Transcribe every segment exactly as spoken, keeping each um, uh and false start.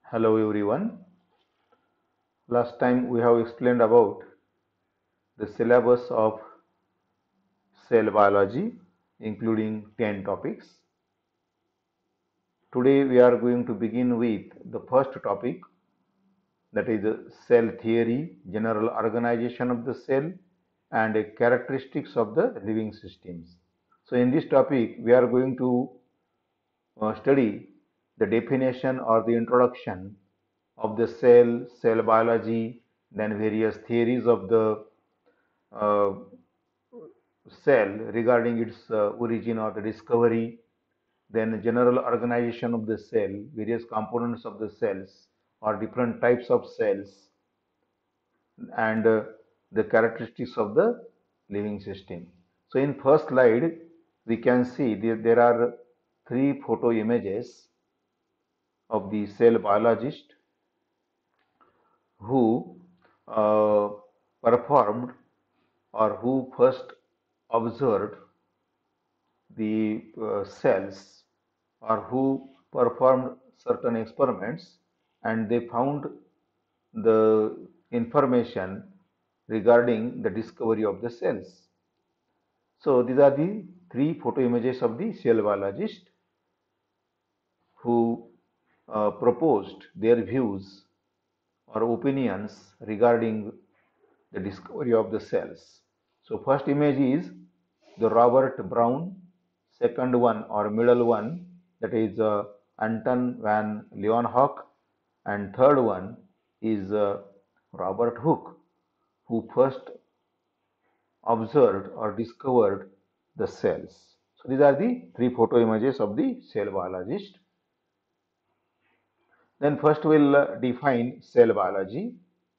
Hello everyone. Last time we have explained about the syllabus of cell biology including ten topics. Today we are going to begin with the first topic, that is cell theory, general organization of the cell and characteristics of the living systems. So in this topic we are going to uh, study the definition or the introduction of the cell, cell biology, then various theories of the uh, cell regarding its uh, origin or the discovery, then general organization of the cell, various components of the cells or different types of cells, and uh, the characteristics of the living system. So in first slide, we can see there, there are three photo images of the cell biologist who uh, performed or who first observed the uh, cells or who performed certain experiments and they found the information regarding the discovery of the cells. So these are the three photo images of the cell biologist who uh, proposed their views or opinions regarding the discovery of the cells. So first image is the Robert Brown, second one or middle one, that is uh, Anton van Leeuwenhoek, and third one is uh, Robert Hooke, who first observed or discovered the cells. So these are the three photo images of the cell biologist. Then first we'll uh, define cell biology.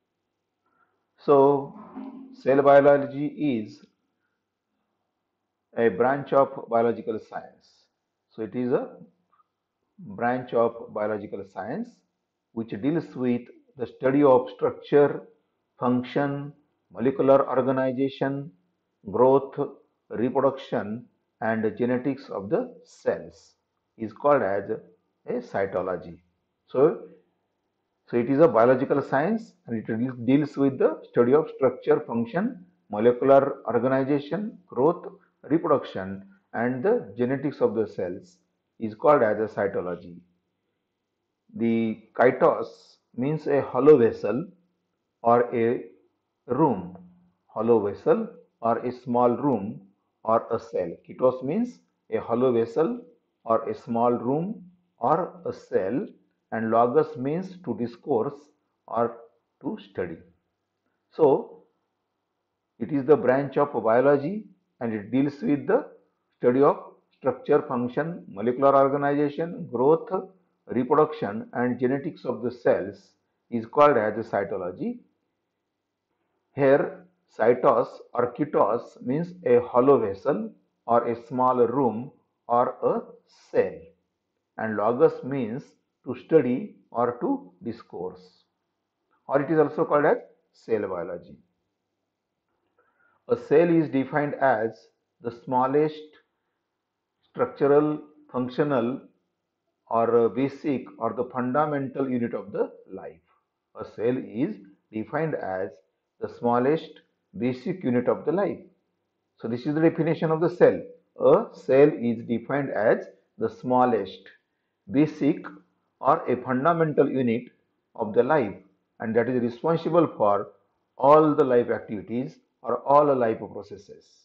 So cell biology is a branch of biological science. So it is a branch of biological science which deals with the study of structure, function, molecular organization, growth, reproduction, and genetics of the cells is called as a cytology. So, so it is a biological science and it deals with the study of structure, function, molecular organization, growth, reproduction, and the genetics of the cells is called as a cytology. The kytos means a hollow vessel or a room, hollow vessel or a small room or a cell. Kytos means a hollow vessel or a small room or a cell, and logos means to discourse or to study. So it is the branch of biology and it deals with the study of structure, function, molecular organization, growth, reproduction, and genetics of the cells is called as a cytology. Here, cytos or kytos means a hollow vessel or a small room or a cell, and logos means to study or to discourse, or it is also called as cell biology. A cell is defined as the smallest structural, functional, or basic or the fundamental unit of the life. A cell is defined as the smallest basic unit of the life. So this is the definition of the cell. A cell is defined as the smallest basic or a fundamental unit of the life, and that is responsible for all the life activities or all the life processes.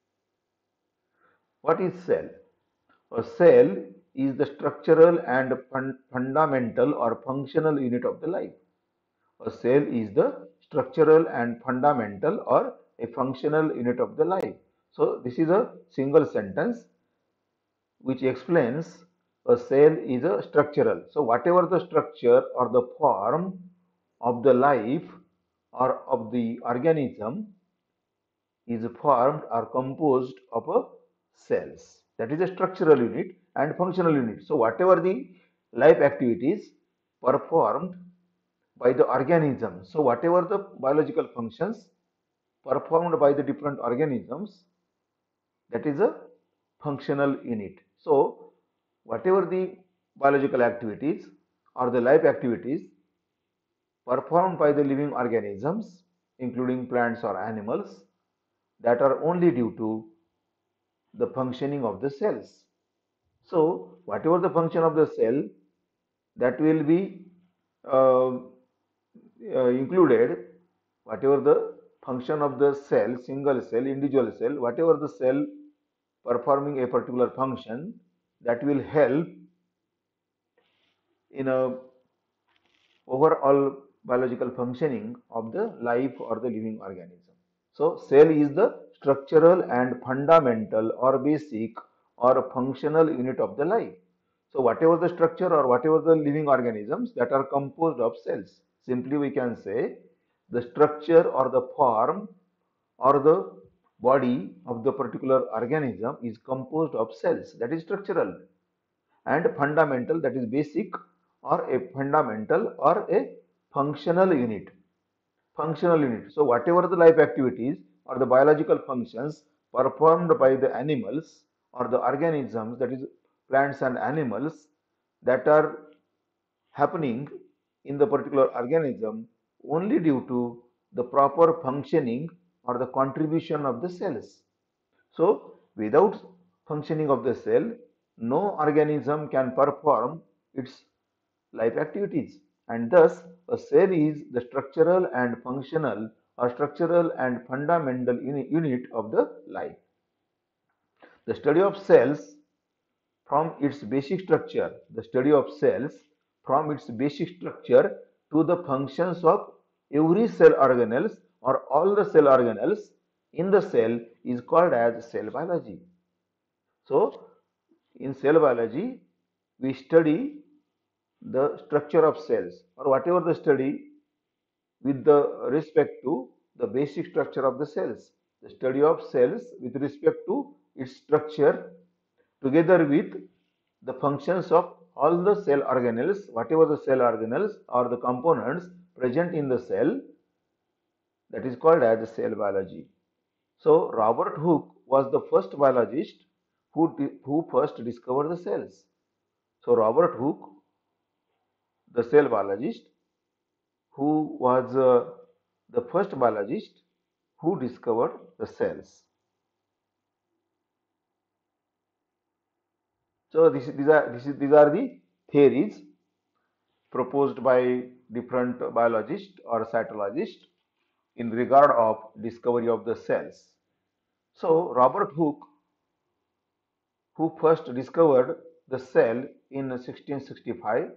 What is cell? A cell is the structural and fun fundamental or functional unit of the life. A cell is the structural and fundamental or a functional unit of the life. So this is a single sentence which explains a cell is a structural. So whatever the structure or the form of the life or of the organism is formed or composed of a cells. That is a structural unit and functional unit. So whatever the life activities performed by the organism, so whatever the biological functions performed by the different organisms, that is a functional unit. So whatever the biological activities or the life activities performed by the living organisms, including plants or animals, that are only due to the functioning of the cells. So, whatever the function of the cell, that will be uh, uh, included, whatever the function of the cell, single cell, individual cell, whatever the cell performing a particular function, that will help in a overall biological functioning of the life or the living organism. So, cell is the structural and fundamental or basic or functional unit of the life. So, whatever the structure or whatever the living organisms that are composed of cells, simply we can say the structure or the form or the body of the particular organism is composed of cells, that is structural, and fundamental, that is basic or a fundamental or a functional unit. Functional unit. So whatever the life activities or the biological functions performed by the animals or the organisms, that is plants and animals, that are happening in the particular organism only due to the proper functioning or the contribution of the cells. So, without functioning of the cell, no organism can perform its life activities, and thus a cell is the structural and functional or structural and fundamental uni- unit of the life. The study of cells from its basic structure, the study of cells from its basic structure to the functions of every cell organelles or all the cell organelles in the cell is called as cell biology. So, in cell biology, we study the structure of cells or whatever the study with the respect to the basic structure of the cells. The study of cells with respect to its structure together with the functions of all the cell organelles, whatever the cell organelles or the components present in the cell, that is called as cell biology. So Robert Hooke was the first biologist who, who first discovered the cells. So Robert Hooke, the cell biologist, who was uh, the first biologist who discovered the cells. So this, these are this is, these are the theories proposed by different biologists or cytologists in regard of discovery of the cells. So Robert Hooke, who first discovered the cell in sixteen sixty-five,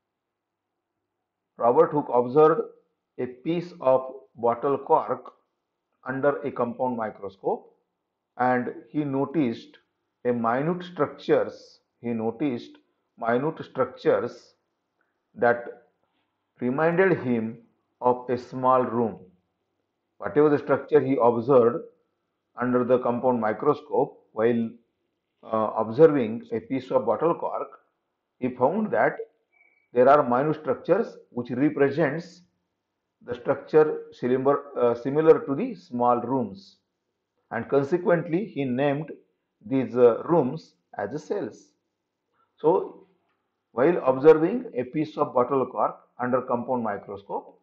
Robert Hooke observed a piece of bottle cork under a compound microscope, and he noticed a minute structures he noticed minute structures that reminded him of a small room. Whatever the structure he observed under the compound microscope while uh, observing a piece of bottle cork, he found that there are minute structures which represents the structure similar, uh, similar to the small rooms, and consequently he named these uh, rooms as cells. So while observing a piece of bottle cork under compound microscope,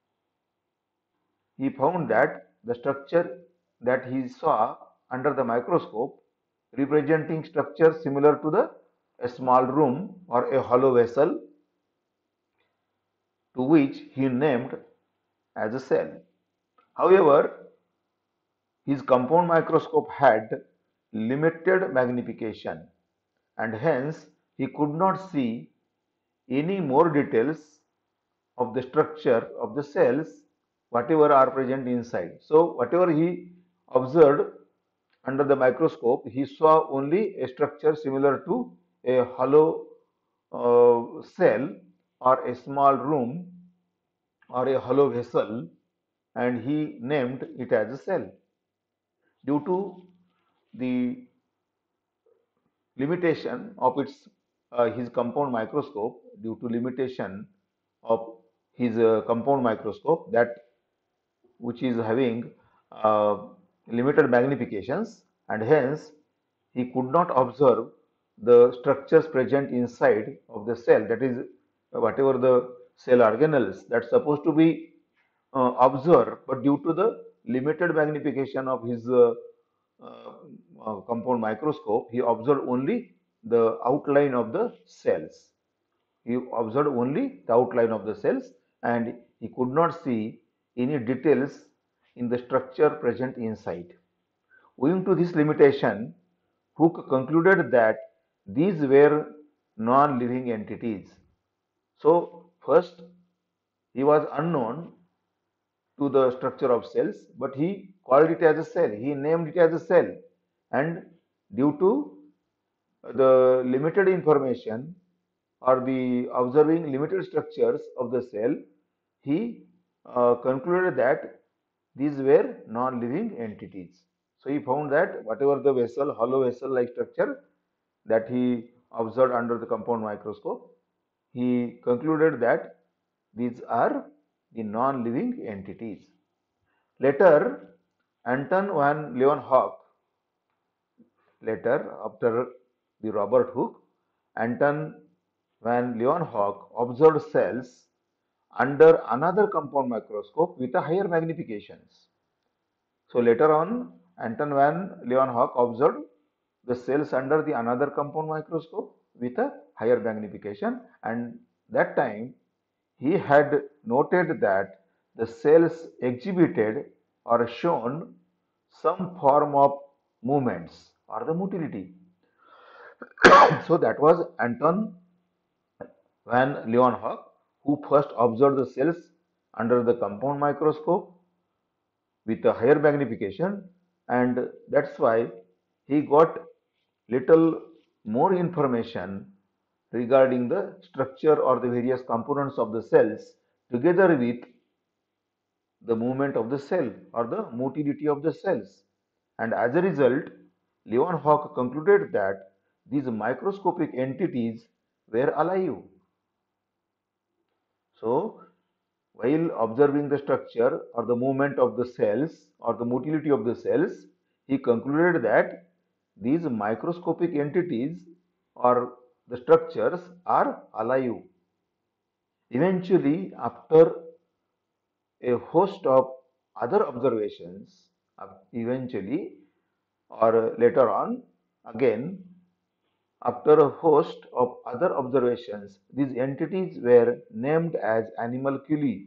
he found that the structure that he saw under the microscope representing structure similar to the a small room or a hollow vessel, to which he named as a cell. However, his compound microscope had limited magnification, and hence he could not see any more details of the structure of the cells whatever are present inside. So whatever he observed under the microscope, he saw only a structure similar to a hollow uh, cell or a small room or a hollow vessel, and he named it as a cell. Due to the limitation of its uh, his compound microscope, due to limitation of his uh, compound microscope, that which is having uh, limited magnifications, and hence he could not observe the structures present inside of the cell, that is whatever the cell organelles that's supposed to be uh, observed, but due to the limited magnification of his uh, uh, uh, compound microscope, he observed only the outline of the cells. He observed only the outline of the cells and he could not see any details in the structure present inside. Owing to this limitation, Hooke concluded that these were non-living entities. So, first, he was unknown to the structure of cells, but he called it as a cell. He named it as a cell. And due to the limited information or the observing limited structures of the cell, he uh, concluded that these were non-living entities. So he found that whatever the vessel, hollow vessel-like structure that he observed under the compound microscope, he concluded that these are the non-living entities. Later, Anton van Leeuwenhoek, later after the Robert Hooke, Anton van Leeuwenhoek observed cells under another compound microscope with a higher magnifications. So later on, Anton van Leeuwenhoek observed the cells under the another compound microscope with a higher magnification, and that time he had noted that the cells exhibited or shown some form of movements or the motility. So that was Anton van Leeuwenhoek who first observed the cells under the compound microscope with a higher magnification, and that's why he got little more information regarding the structure or the various components of the cells together with the movement of the cell or the motility of the cells. And as a result, Leeuwenhoek concluded that these microscopic entities were alive. So, while observing the structure or the movement of the cells or the motility of the cells, he concluded that these microscopic entities or the structures are alive. Eventually, after a host of other observations, uh, eventually or later on, again, after a host of other observations, these entities were named as animalculae.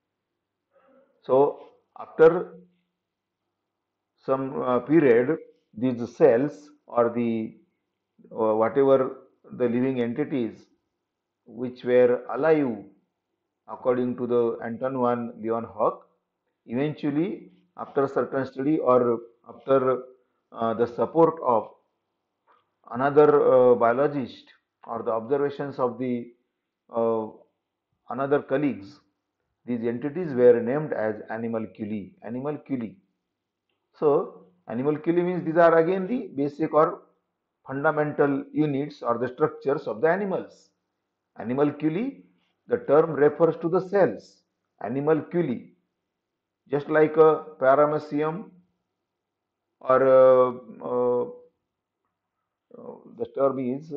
So, after some uh, period, these cells or the uh, whatever the living entities which were alive according to the Anton van Leeuwenhoek, eventually after certain study or after uh, the support of another uh, biologist or the observations of the uh, another colleagues, these entities were named as animalculae. Animalculae. So, animalculae means these are again the basic or fundamental units or the structures of the animals. Animalculae, the term refers to the cells. Animalculae, just like a paramecium or uh, uh, uh, the term is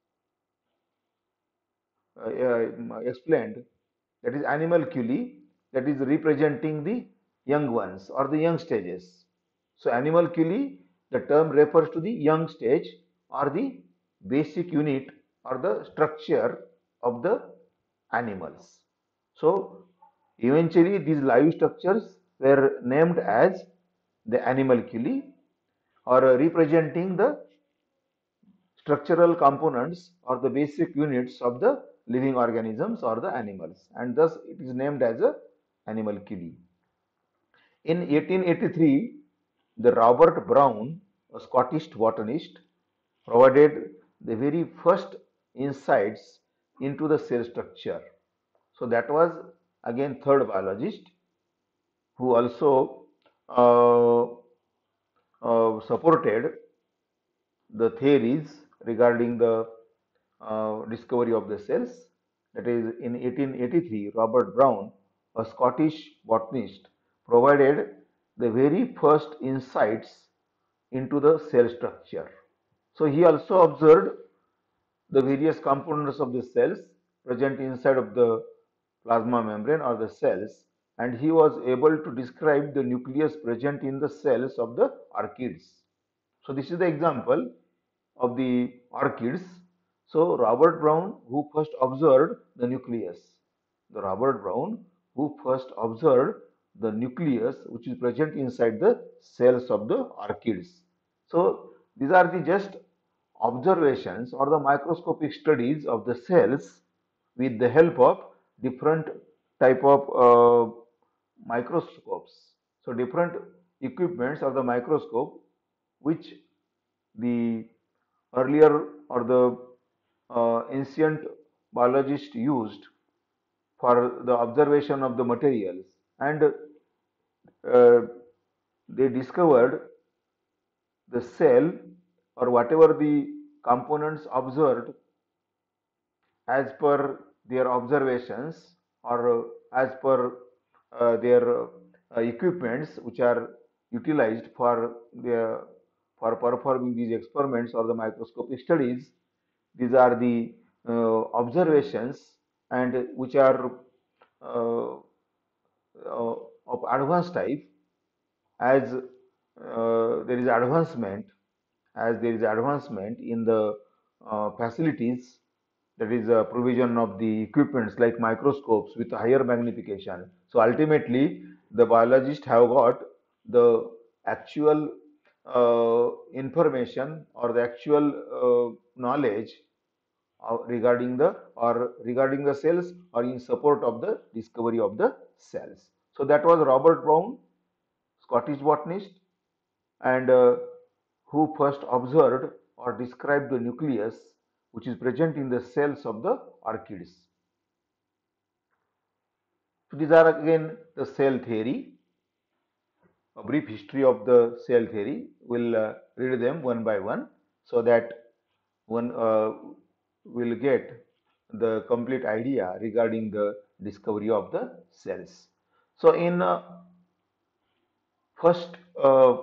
uh, uh, explained, that is animalculae, that is representing the young ones or the young stages. So animalculae, the term refers to the young stage or the basic unit or the structure of the animals. So eventually these live structures were named as the animalculae or representing the structural components or the basic units of the living organisms or the animals, and thus it is named as a animalculae. In eighteen eighty-three, the Robert Brown, a Scottish botanist, provided the very first insights into the cell structure. So that was again third biologist who also uh, uh, supported the theories regarding the uh, discovery of the cells. That is, in eighteen eighty-three, Robert Brown, a Scottish botanist, provided the very first insights into the cell structure. So he also observed the various components of the cells present inside of the plasma membrane or the cells, and he was able to describe the nucleus present in the cells of the orchids. So this is the example of the orchids. So Robert Brown, who first observed the nucleus, the Robert Brown who first observed the nucleus which is present inside the cells of the orchids. So these are the just observations or the microscopic studies of the cells with the help of different type of uh, microscopes. So different equipments of the microscope which the earlier or the uh, ancient biologists used for the observation of the materials, and uh, they discovered the cell or whatever the components observed as per their observations or uh, as per uh, their uh, equipments which are utilized for their for performing these experiments or the microscopic studies. These are the uh, observations and which are uh, uh, of advanced type. As uh, there is advancement, as there is advancement in the uh, facilities, that is uh, provision of the equipments like microscopes with higher magnification. So ultimately the biologists have got the actual uh, information or the actual uh, knowledge uh, regarding the or regarding the cells or in support of the discovery of the cells. So that was Robert Brown, Scottish botanist, and uh, who first observed or described the nucleus which is present in the cells of the orchids. So these are again the cell theory, a brief history of the cell theory. We'll uh, read them one by one so that one uh, will get the complete idea regarding the discovery of the cells. So in uh, first uh,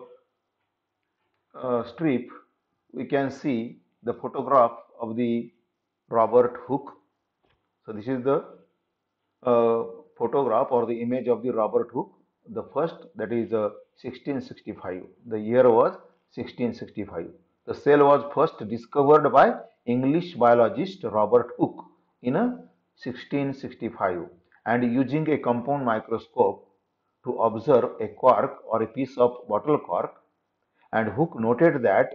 uh, strip, we can see the photograph of the Robert Hooke. So this is the uh, photograph or the image of the Robert Hooke. The first, that is uh, sixteen sixty-five. The year was sixteen sixty-five. The cell was first discovered by English biologist Robert Hooke in a sixteen sixty-five, and using a compound microscope to observe a cork or a piece of bottle cork, and Hooke noted that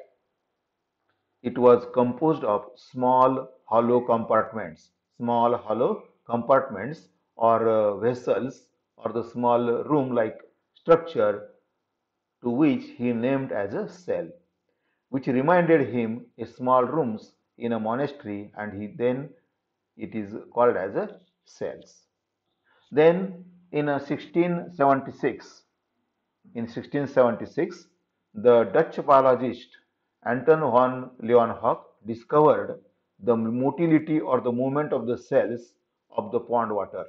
it was composed of small hollow compartments, small hollow compartments or uh, vessels or the small room-like structure to which he named as a cell, which reminded him of small rooms in a monastery, and he then it is called as a cells. Then in uh, sixteen seventy-six, in sixteen seventy-six, the Dutch biologist Anton van Leeuwenhoek discovered the motility or the movement of the cells of the pond water.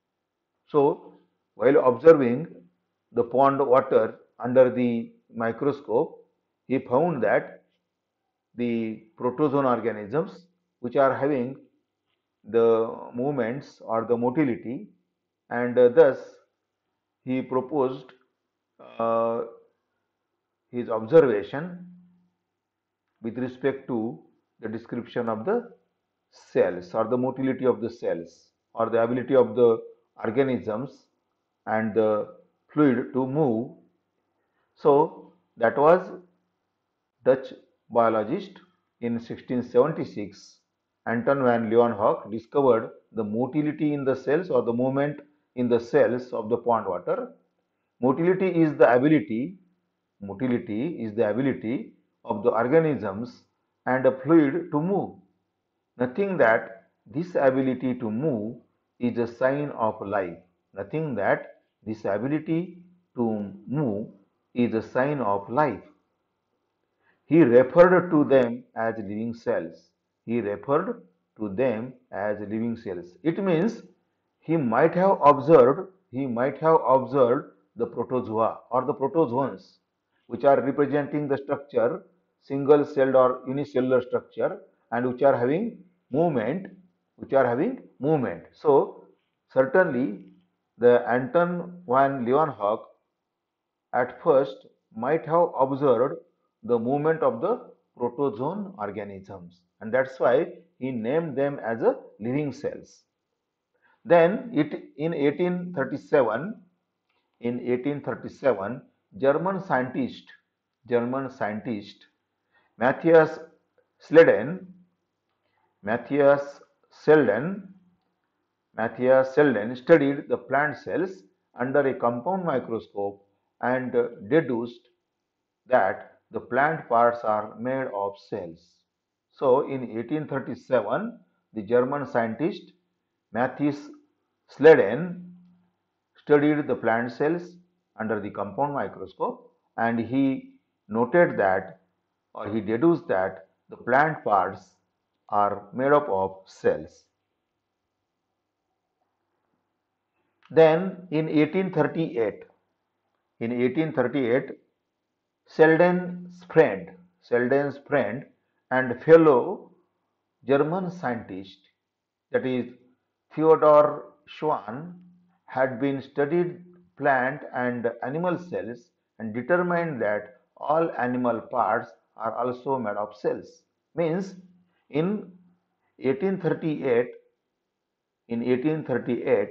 So, while observing the pond water under the microscope, he found that the protozoan organisms which are having the movements or the motility, and uh, thus he proposed uh, his observation with respect to the description of the cells or the motility of the cells or the ability of the organisms and the fluid to move. So that was Dutch biologist in sixteen seventy-six. Anton van Leeuwenhoek discovered the motility in the cells or the movement in the cells of the pond water. Motility is the ability Motility is the ability of the organisms and a fluid to move. Nothing that this ability to move is a sign of life. Nothing that this ability to move is a sign of life. He referred to them as living cells. He referred to them as living cells. It means he might have observed, he might have observed the protozoa or the protozoans, which are representing the structure, single celled or unicellular structure, and which are having movement which are having movement. So certainly the Anton van Leeuwenhoek at first might have observed the movement of the protozoan organisms, and that's why he named them as a living cells. Then it in eighteen thirty-seven, in eighteen thirty-seven, German scientist, German scientist Matthias Selden, Matthias Selden, Matthias Selden studied the plant cells under a compound microscope and deduced that the plant parts are made of cells. So in eighteen thirty-seven, the German scientist Matthias Selden studied the plant cells under the compound microscope, and he noted that, or he deduced that, the plant parts are made up of cells. Then in eighteen thirty-eight, in eighteen thirty-eight, Selden's friend, Selden's friend and fellow German scientist, that is Theodor Schwann, had been studied plant and animal cells and determined that all animal parts are also made of cells. Means in eighteen thirty-eight, in eighteen thirty-eight,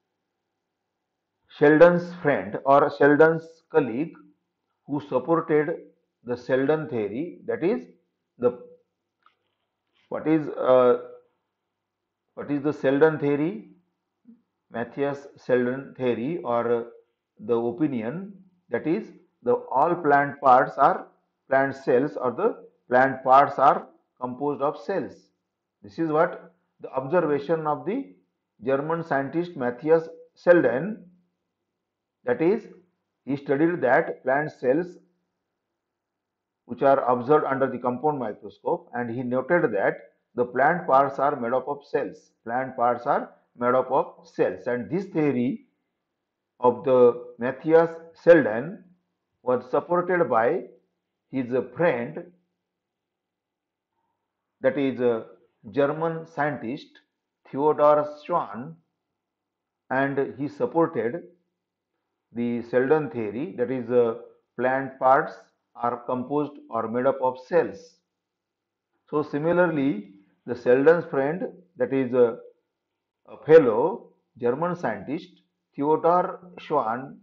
Sheldon's friend or Sheldon's colleague who supported the Sheldon theory, that is the what is uh, what is the Sheldon theory? Matthias Sheldon theory, or the opinion, that is the all plant parts are plant cells, or the plant parts are composed of cells. This is what the observation of the German scientist Matthias Sheldon, that is he studied that plant cells which are observed under the compound microscope, and he noted that the plant parts are made up of cells. Plant parts are made up of cells, and this theory of the Matthias Selden was supported by his friend, that is a German scientist Theodor Schwann, and he supported the Selden theory, that is uh, plant parts are composed or made up of cells. So similarly, the Selden's friend, that is a, a fellow German scientist Theodor Schwann,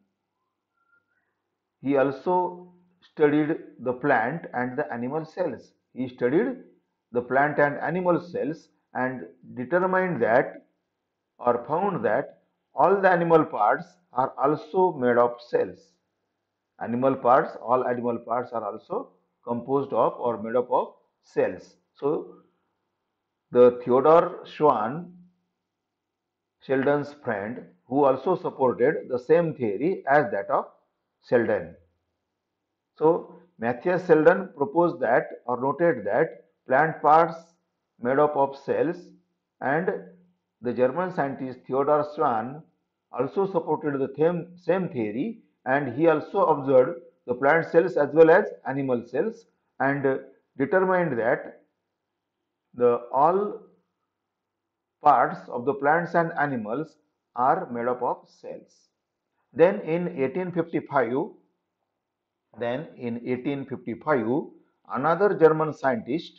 he also studied the plant and the animal cells. He studied the plant and animal cells and determined that, or found that, all the animal parts are also made of cells. Animal parts, all animal parts are also composed of or made up of cells. So the Theodor Schwann, Sheldon's friend, who also supported the same theory as that of Sheldon. So Matthias Sheldon proposed that, or noted that, plant parts made up of cells, and the German scientist Theodor Schwann also supported the same, same theory, and he also observed the plant cells as well as animal cells, and determined that the all parts of the plants and animals are made up of cells. Then in eighteen fifty-five, then in eighteen fifty-five, another German scientist,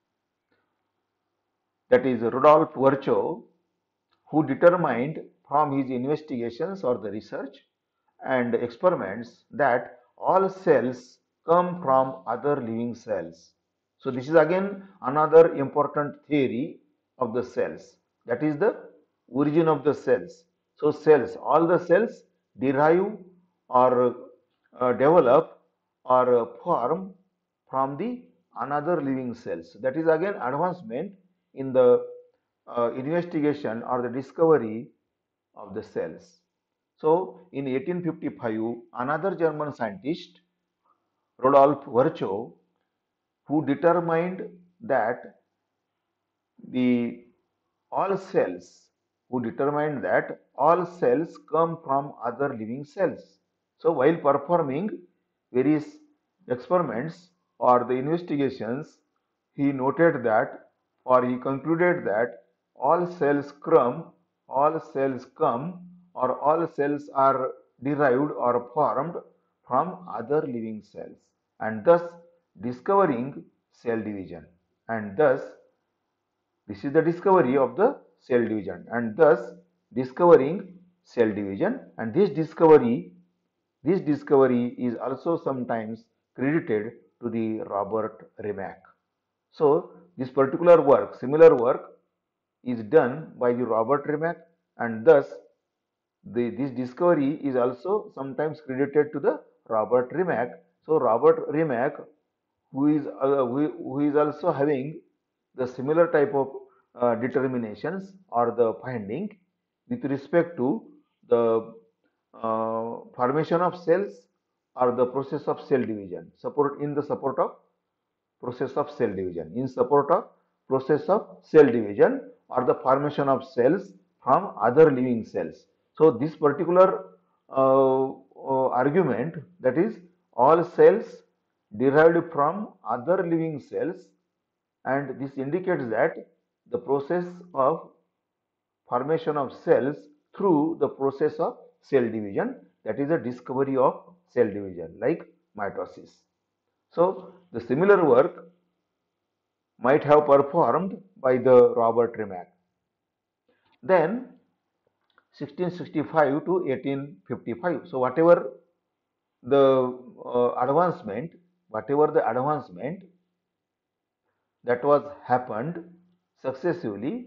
that is Rudolf Virchow, who determined from his investigations or the research and experiments that all cells come from other living cells. So this is again another important theory of the cells, that is the origin of the cells. So cells, all the cells derive or uh, develop or uh, form from the another living cells. That is again advancement in the uh, investigation or the discovery of the cells. So in eighteen fifty-five, another German scientist, Rudolf Virchow, who determined that the all cells, who determined that all cells come from other living cells. So while performing various experiments or the investigations, he noted that, or he concluded that, all cells come, all cells come or all cells are derived or formed from other living cells, and thus discovering cell division. And thus this is the discovery of the cell division, and thus discovering cell division. And this discovery, this discovery is also sometimes credited to the Robert Remak. So this particular work, similar work, is done by the Robert Remak, and thus the, this discovery is also sometimes credited to the Robert Remak. So Robert Remak, who is uh, who, who is also having the similar type of uh, determinations or the finding with respect to the uh, formation of cells or the process of cell division, support in the support of process of cell division, in support of process of cell division or the formation of cells from other living cells. So this particular uh, uh, argument, that is all cells derived from other living cells, and this indicates that the process of formation of cells through the process of cell division, that is a discovery of cell division like mitosis. So the similar work might have performed by the Robert Remak. Then sixteen sixty-five to eighteen fifty-five. So whatever the uh, advancement, whatever the advancement that was happened successively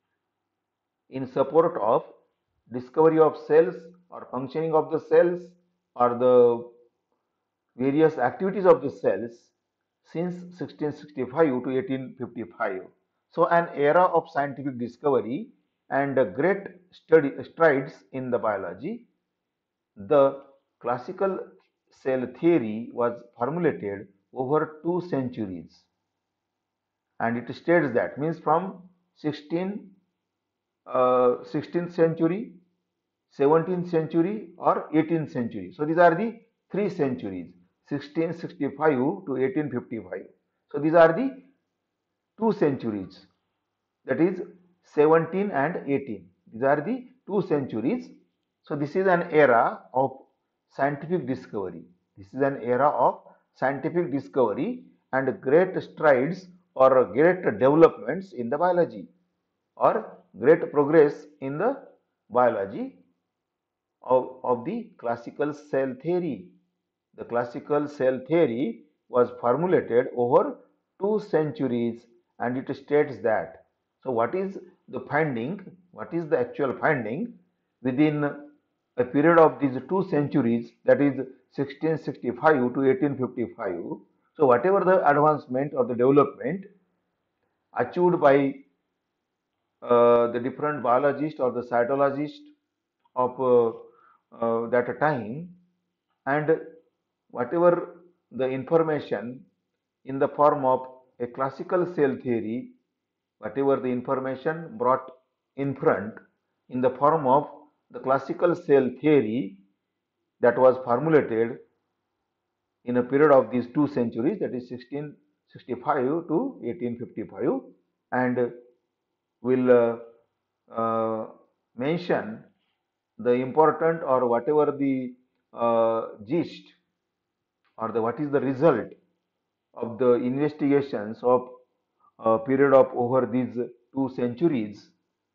in support of discovery of cells or functioning of the cells or the various activities of the cells since sixteen sixty-five to eighteen fifty-five. So an era of scientific discovery and great study strides in the biology. The classical cell theory was formulated over two centuries, and it states that, means from sixteen, uh, sixteenth century, seventeenth century or eighteenth century. So these are the three centuries, sixteen sixty-five to eighteen fifty-five. So these are the two centuries, that is seventeen and eighteen. These are the two centuries. So this is an era of scientific discovery. This is an era of scientific discovery and great strides or great developments in the biology or great progress in the biology of, of the classical cell theory. The classical cell theory was formulated over two centuries, and it states that. So what is the finding? What is the actual finding within a period of these two centuries, that is sixteen sixty-five to eighteen fifty-five? So whatever the advancement or the development achieved by uh, the different biologists or the cytologists of uh, uh, that time, and whatever the information in the form of a classical cell theory, whatever the information brought in front in the form of the classical cell theory that was formulated in a period of these two centuries, that is sixteen sixty-five to eighteen fifty-five, and will uh, uh, mention the important or whatever the uh, gist or the what is the result of the investigations of a period of over these two centuries,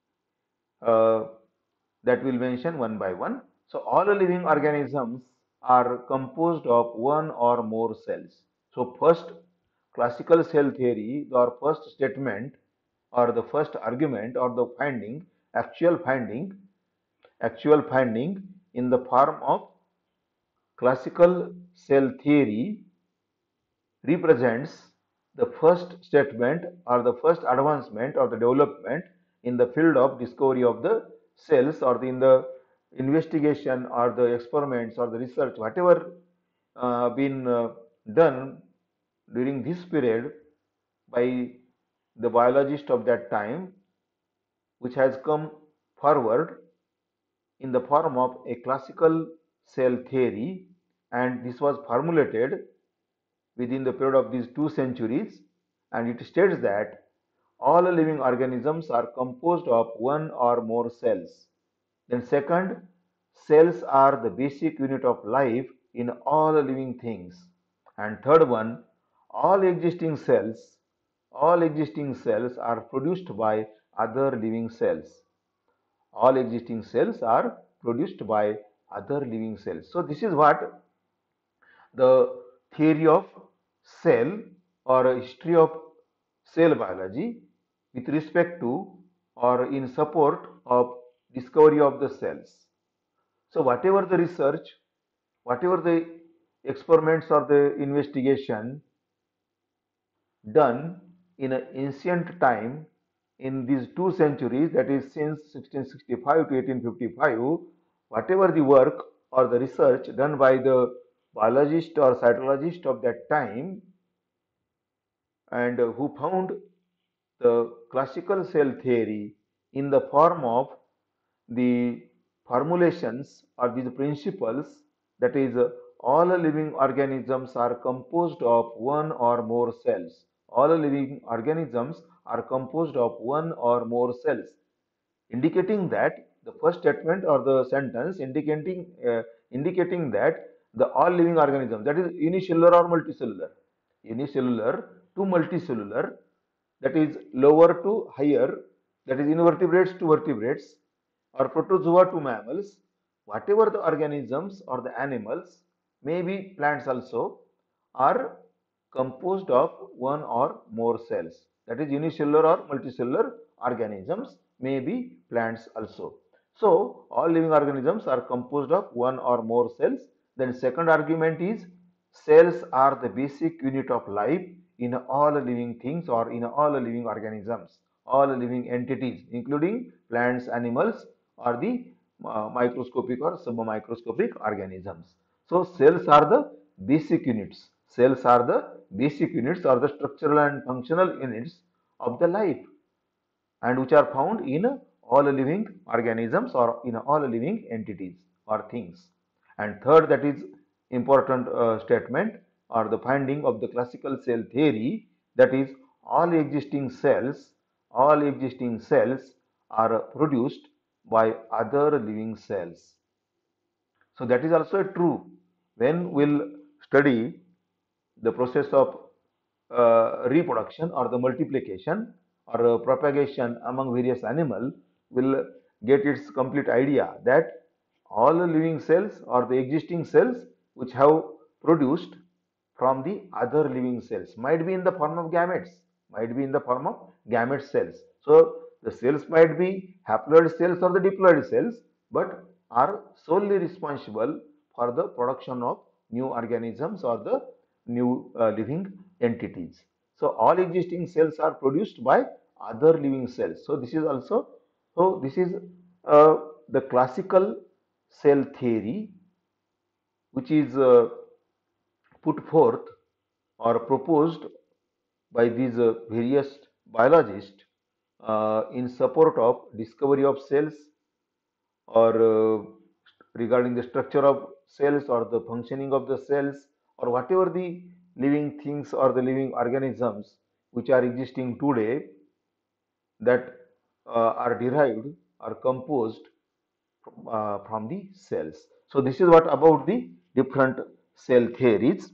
uh, that will mention one by one. So all living organisms are composed of one or more cells. So first classical cell theory, or first statement or the first argument or the finding, actual finding, actual finding in the form of classical cell theory represents the first statement or the first advancement or the development in the field of discovery of the cells, or the, in the investigation or the experiments or the research, whatever uh, been uh, done during this period by the biologist of that time, which has come forward in the form of a classical cell theory, and this was formulated within the period of these two centuries, and it states that all living organisms are composed of one or more cells. Then second, cells are the basic unit of life in all living things. And third one, all existing cells, all existing cells are produced by other living cells. All existing cells are produced by other living cells. So this is what the theory of cell or a history of cell biology with respect to or in support of discovery of the cells. So whatever the research, whatever the experiments or the investigation done in an ancient time in these two centuries, that is since sixteen sixty-five to eighteen fifty-five, whatever the work or the research done by the biologist or cytologist of that time and who found the classical cell theory in the form of the formulations or these principles, that is uh, all living organisms are composed of one or more cells. All living organisms are composed of one or more cells, indicating that the first statement or the sentence indicating uh, indicating that the all living organisms, that is unicellular or multicellular, unicellular to multicellular, that is lower to higher, that is invertebrates to vertebrates or protozoa to mammals, whatever the organisms or the animals, maybe plants also, are composed of one or more cells. That is unicellular or multicellular organisms, may be plants also. So all living organisms are composed of one or more cells. Then second argument is cells are the basic unit of life in all living things or in all living organisms, all living entities, including plants, animals, or the uh, microscopic or submicroscopic organisms. So cells are the basic units. Cells are the basic units or the structural and functional units of the life, and which are found in all living organisms or in all living entities or things. And third, that is important uh, statement or the finding of the classical cell theory, that is all existing cells, all existing cells are produced by other living cells. So that is also true when we'll study the process of uh, reproduction or the multiplication or uh, propagation among various animal, will get its complete idea that all the living cells or the existing cells which have produced from the other living cells might be in the form of gametes, might be in the form of gamete cells. So the cells might be haploid cells or the diploid cells, but are solely responsible for the production of new organisms or the new uh, living entities. So all existing cells are produced by other living cells. So this is also, so this is uh, the classical cell theory which is uh, put forth or proposed by these uh, various biologists uh, in support of discovery of cells or uh, regarding the structure of cells or the functioning of the cells or whatever the living things or the living organisms which are existing today that uh, are derived or composed from, uh, from the cells. So this is what about the different cell theories.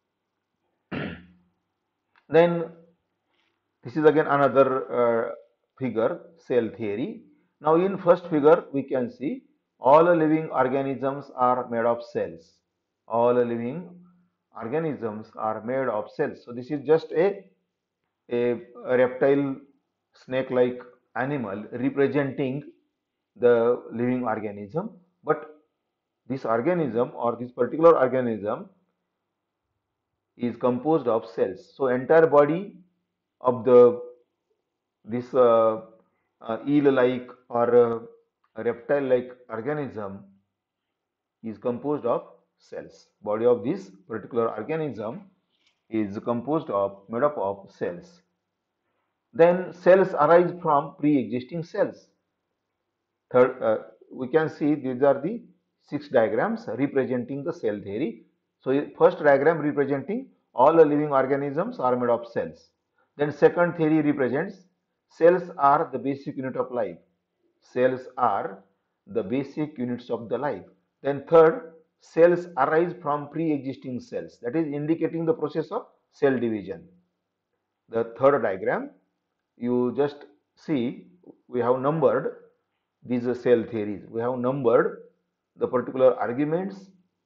Then this is again another uh, figure, cell theory. Now in first figure we can see all living organisms are made of cells. All living organisms are made of cells. So this is just a, a, a reptile snake-like animal representing the living organism. But this organism or this particular organism is composed of cells. So entire body of the this uh, uh, eel-like or uh, reptile-like organism is composed of cells. Body of this particular organism is composed of, made up of cells. Then cells arise from pre-existing cells. Third, uh, we can see these are the six diagrams representing the cell theory. So first diagram representing all the living organisms are made of cells. Then second theory represents cells are the basic unit of life. Cells are the basic units of the life. Then third, cells arise from pre-existing cells. That is indicating the process of cell division. The third diagram, you just see we have numbered these cell theories. We have numbered the particular arguments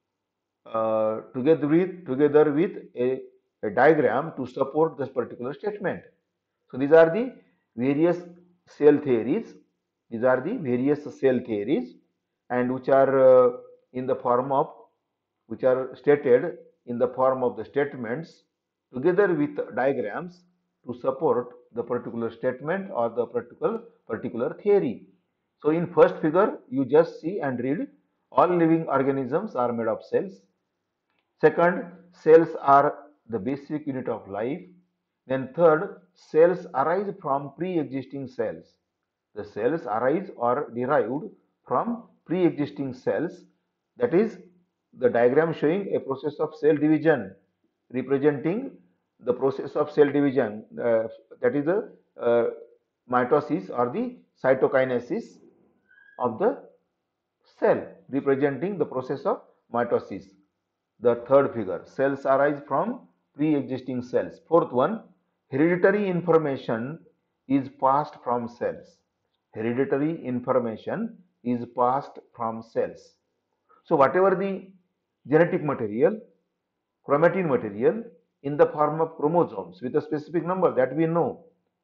uh, together with together with a, a diagram to support this particular statement. So these are the various cell theories. These are the various cell theories, and which are uh, in the form of which are stated in the form of the statements together with diagrams to support the particular statement or the particular particular theory. So in first figure, you just see and read all living organisms are made of cells. Second, cells are the basic unit of life. Then third, cells arise from pre-existing cells. The cells arise or derived from pre-existing cells. That is the diagram showing a process of cell division representing the process of cell division, uh, that is the uh, mitosis or the cytokinesis of the cell, representing the process of mitosis. The third figure, cells arise from pre-existing cells. Fourth one, hereditary information is passed from cells. Hereditary information is passed from cells. So whatever the genetic material, chromatin material in the form of chromosomes with a specific number that we know,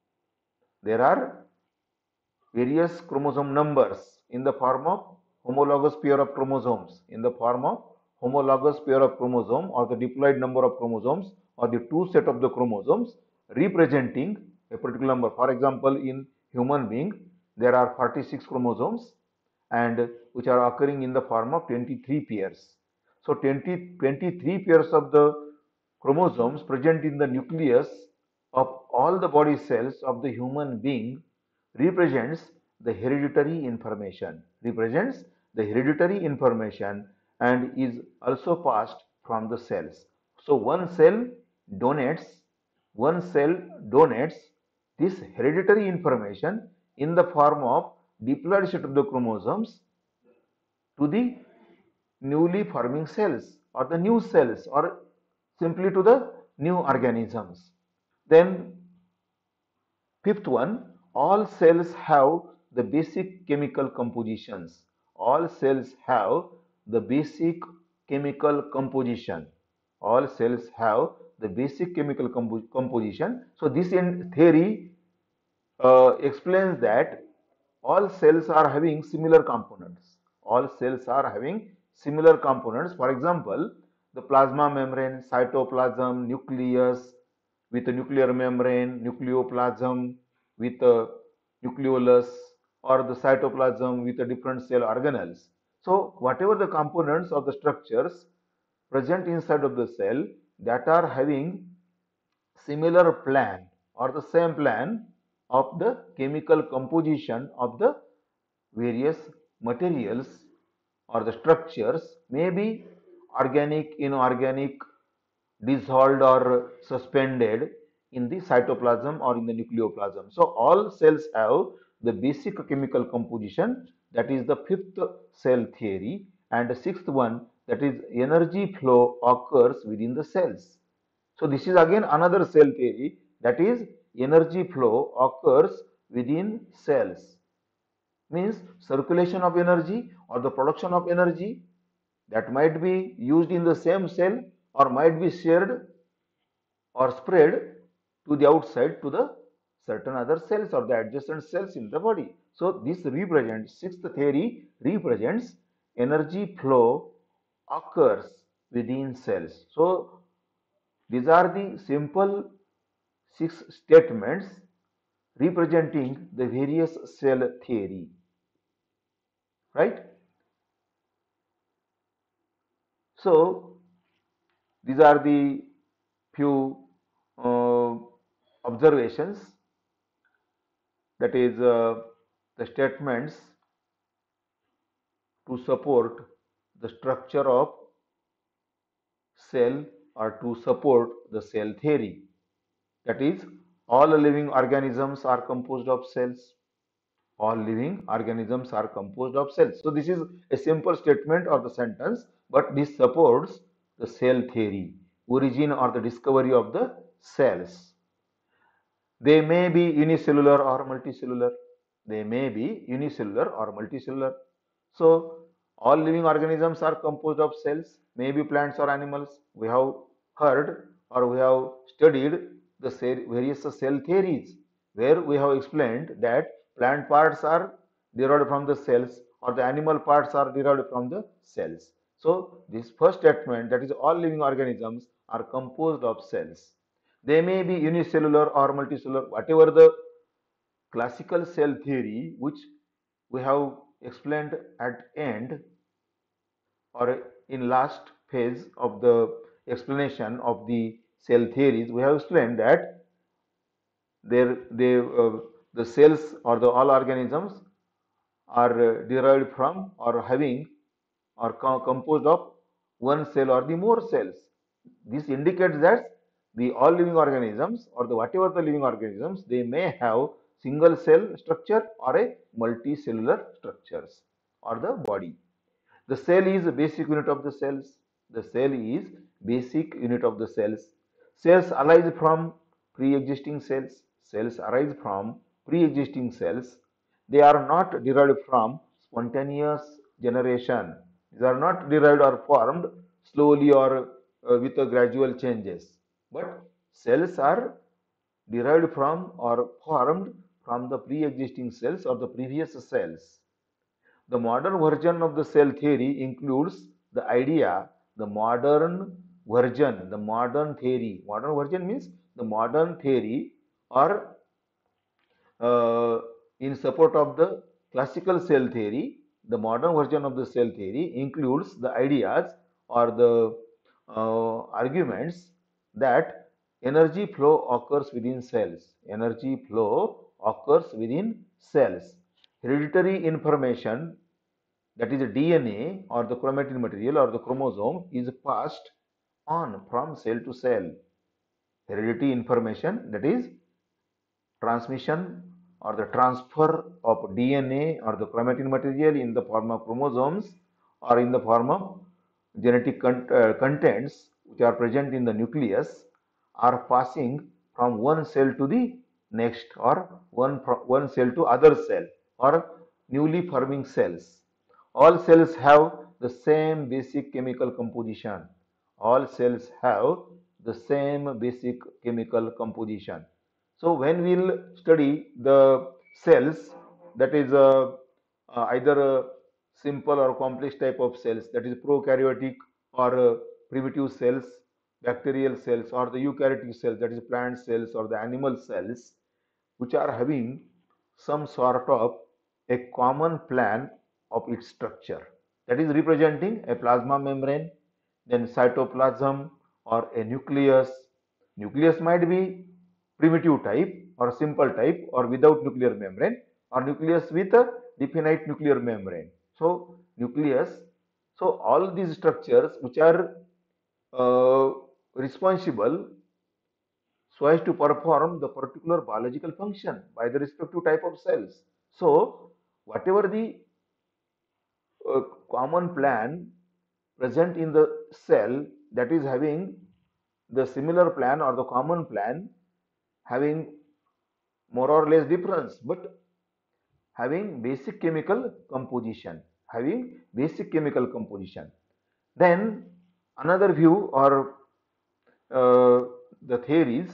there are various chromosome numbers in the form of homologous pair of chromosomes, in the form of homologous pair of chromosome or the diploid number of chromosomes or the two set of the chromosomes representing a particular number. For example, in human being, there are forty-six chromosomes and which are occurring in the form of twenty-three pairs. So twenty, twenty-three pairs of the chromosomes present in the nucleus of all the body cells of the human being represents the hereditary information, represents the hereditary information and is also passed from the cells. So one cell donates, one cell donates this hereditary information in the form of diploid set of the chromosomes to the newly forming cells or the new cells or simply to the new organisms. Then fifth one, all cells have the basic chemical compositions. All cells have the basic chemical composition. All cells have the basic chemical compo composition. So this in theory uh, explains that all cells are having similar components. All cells are having similar components. For example, the plasma membrane, cytoplasm, nucleus with a nuclear membrane, nucleoplasm with a nucleolus, or the cytoplasm with a different cell organelles. So whatever the components of the structures present inside of the cell that are having similar plan or the same plan of the chemical composition of the various materials or the structures may be organic, inorganic, dissolved or suspended in the cytoplasm or in the nucleoplasm. So all cells have the basic chemical composition, that is the fifth cell theory, and the sixth one, that is energy flow occurs within the cells. So this is again another cell theory, that is energy flow occurs within cells, means circulation of energy or the production of energy that might be used in the same cell or might be shared or spread to the outside to the certain other cells or the adjacent cells in the body. So this represents, sixth theory represents energy flow occurs within cells. So these are the simple six statements representing the various cell theory, right? So these are the few uh, observations, that is uh, the statements to support the structure of cell or to support the cell theory, that is All living organisms are composed of cells. All living organisms are composed of cells. So this is a simple statement or the sentence, but this supports the cell theory, origin or the discovery of the cells. They may be unicellular or multicellular. They may be unicellular or multicellular. So all living organisms are composed of cells, maybe plants or animals. We have heard or we have studied the various cell theories where we have explained that plant parts are derived from the cells or the animal parts are derived from the cells. So this first statement, that is all living organisms are composed of cells. They may be unicellular or multicellular, whatever the classical cell theory which we have explained at end or in last phase of the explanation of the cell theories. We have explained that there they uh, the cells or the all organisms are uh, derived from or having or co composed of one cell or the more cells. This indicates that the all living organisms or the whatever the living organisms, they may have single cell structure or a multicellular structures or the body. The cell is a basic unit of the cells. The cell is basic unit of the cells. Cells arise from pre-existing cells. Cells arise from pre-existing cells. They are not derived from spontaneous generation. They are not derived or formed slowly or uh, with a gradual changes. But cells are derived from or formed from the pre-existing cells or the previous cells. The modern version of the cell theory includes the idea, the modern version, the modern theory. Modern version means the modern theory or uh, in support of the classical cell theory, the modern version of the cell theory includes the ideas or the uh, arguments that energy flow occurs within cells. Energy flow occurs within cells. Hereditary information, that is the D N A or the chromatin material or the chromosome, is passed on from cell to cell. Hereditary information, that is transmission or the transfer of D N A or the chromatin material in the form of chromosomes or in the form of genetic con uh, contents which are present in the nucleus, are passing from one cell to the next or one, one cell to other cell or newly forming cells. All cells have the same basic chemical composition. All cells have the same basic chemical composition. So when we'll study the cells, that is uh, uh, either a simple or complex type of cells, that is prokaryotic or uh, primitive cells, bacterial cells, or the eukaryotic cells, that is plant cells or the animal cells, which are having some sort of a common plan of its structure, that is representing a plasma membrane, then cytoplasm or a nucleus. Nucleus might be primitive type or simple type or without nuclear membrane, or nucleus with a definite nuclear membrane. So nucleus, so all these structures which are uh, responsible so as to perform the particular biological function by the respective type of cells. So whatever the uh, common plan present in the cell, that is having the similar plan or the common plan having more or less difference, but having basic chemical composition, having basic chemical composition. Then another view or uh, the theories,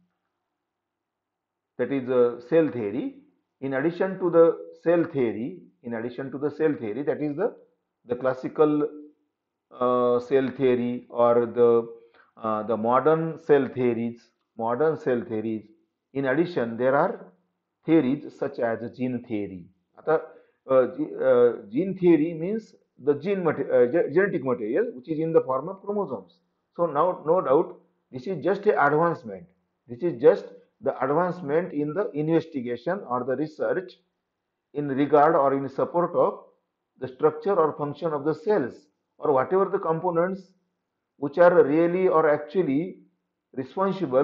that is a cell theory. In addition to the cell theory, in addition to the cell theory, that is the the classical uh, cell theory or the uh, the modern cell theories, modern cell theories. In addition, there are theories such as gene theory. Ata, uh, uh, gene theory means the gene mater uh, genetic material which is in the form of chromosomes. So now, no doubt, this is just an advancement. This is just the advancement in the investigation or the research in regard or in support of the structure or function of the cells or whatever the components which are really or actually responsible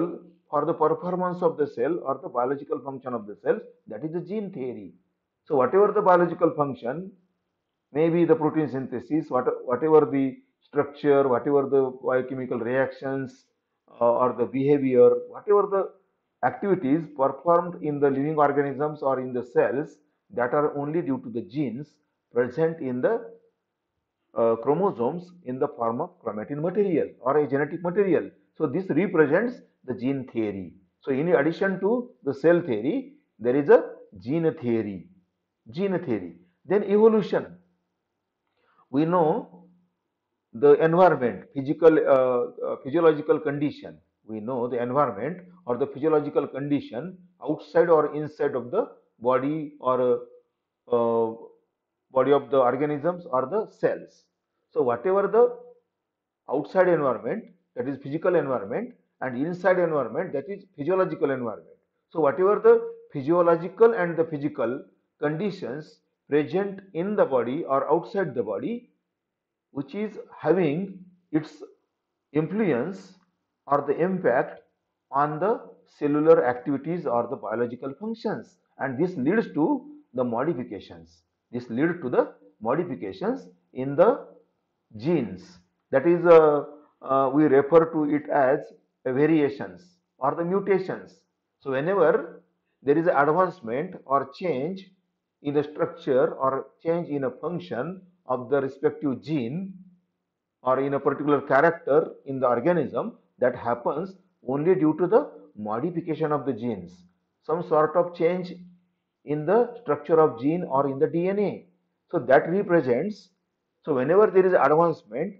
for the performance of the cell or the biological function of the cells, that is the gene theory. So whatever the biological function, maybe the protein synthesis, what, whatever the structure, whatever the biochemical reactions uh, or the behavior, whatever the activities performed in the living organisms or in the cells, that are only due to the genes present in the uh, chromosomes in the form of chromatin material or a genetic material. So this represents the gene theory. So in addition to the cell theory, there is a gene theory. Gene theory. Then evolution. We know the environment, physical, uh, uh, physiological condition. We know the environment or the physiological condition outside or inside of the body or uh, uh, body of the organisms or the cells. So whatever the outside environment, that is physical environment, and inside environment, that is physiological environment. So whatever the physiological and the physical conditions present in the body or outside the body, which is having its influence or the impact on the cellular activities or the biological functions, and this leads to the modifications. This leads to the modifications in the genes. That is, uh, uh, we refer to it as variations or the mutations. So whenever there is an advancement or change in the structure or change in a function of the respective gene or in a particular character in the organism, that happens only due to the modification of the genes, some sort of change in the structure of gene or in the D N A. So that represents, so whenever there is advancement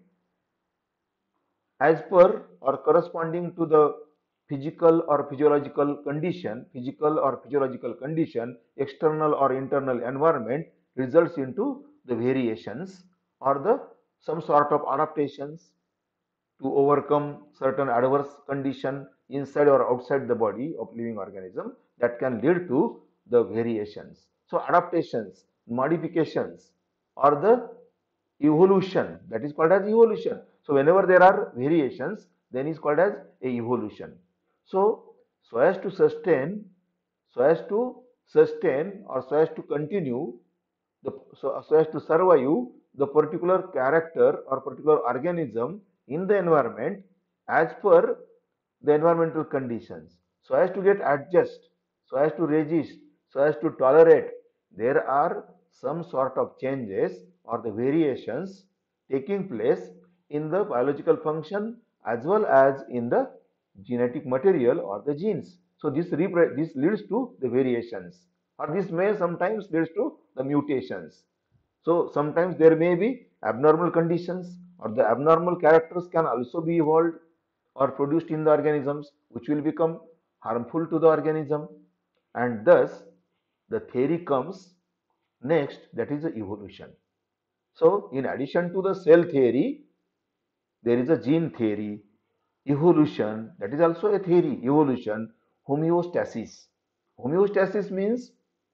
as per or corresponding to the physical or physiological condition, physical or physiological condition, external or internal environment results into the variations or the some sort of adaptations to overcome certain adverse condition inside or outside the body of living organism, that can lead to the variations. So adaptations, modifications, or the evolution, that is called as evolution. So whenever there are variations, then is called as a evolution. So so as to sustain, so as to sustain or so as to continue the, so, so as to survive the particular character or particular organism in the environment as per the environmental conditions, so as to get adjust, so as to resist, so as to tolerate, there are some sort of changes or the variations taking place in the biological function as well as in the genetic material or the genes. So this this leads to the variations, or this may sometimes leads to the mutations. So sometimes there may be abnormal conditions or the abnormal characters can also be evolved or produced in the organisms, which will become harmful to the organism, and thus the theory comes next, that is the evolution. So in addition to the cell theory, there is a gene theory, evolution, that is also a theory, evolution, homeostasis. Homeostasis means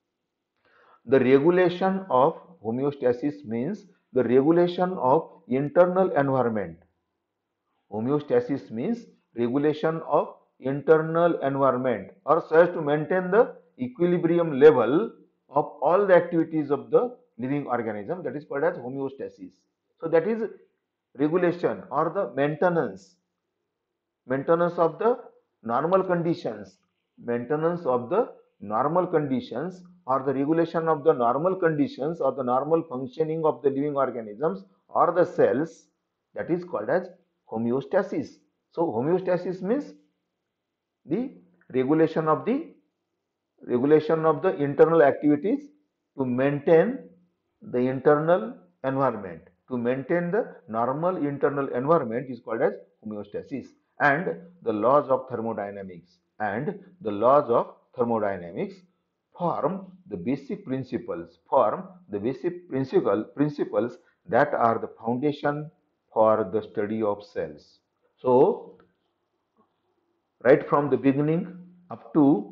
the regulation of, homeostasis means the regulation of internal environment. Homeostasis means regulation of internal environment, or so as to maintain the equilibrium level of all the activities of the living organism, that is called as homeostasis. So that is regulation or the maintenance, maintenance of the normal conditions, maintenance of the normal conditions or the regulation of the normal conditions or the normal functioning of the living organisms or the cells, that is called as homeostasis. So homeostasis means the regulation of the regulation of the internal activities to maintain the internal environment. To maintain the normal internal environment is called as homeostasis. And the laws of thermodynamics and the laws of thermodynamics form the basic principles, form the basic principle, principles that are the foundation for the study of cells. So, right from the beginning up to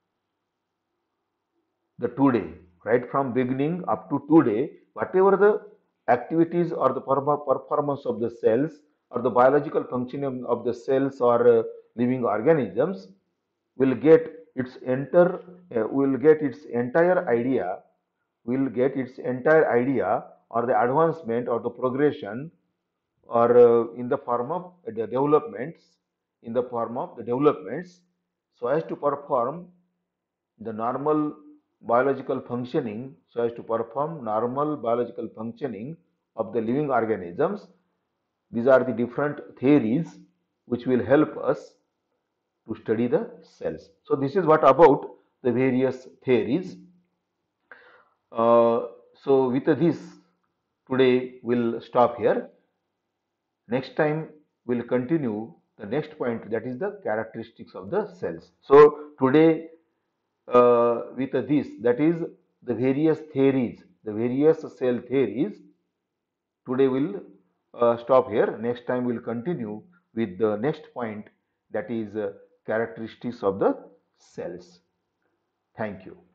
the today, right from beginning up to today, whatever the activities or the performance of the cells or the biological functioning of the cells or uh, living organisms, will get its enter uh, will get its entire idea will get its entire idea or the advancement or the progression or uh, in the form of the developments in the form of the developments so as to perform the normal biological functioning so as to perform normal biological functioning of the living organisms. These are the different theories which will help us to study the cells. So this is what about the various theories. Uh, so with this, today we'll stop here. Next time we'll continue the next point, that is the characteristics of the cells. So today uh, with this, that is the various theories, the various cell theories. Today we'll uh, stop here. Next time we'll continue with the next point, that is uh, characteristics of the cells. Thank you.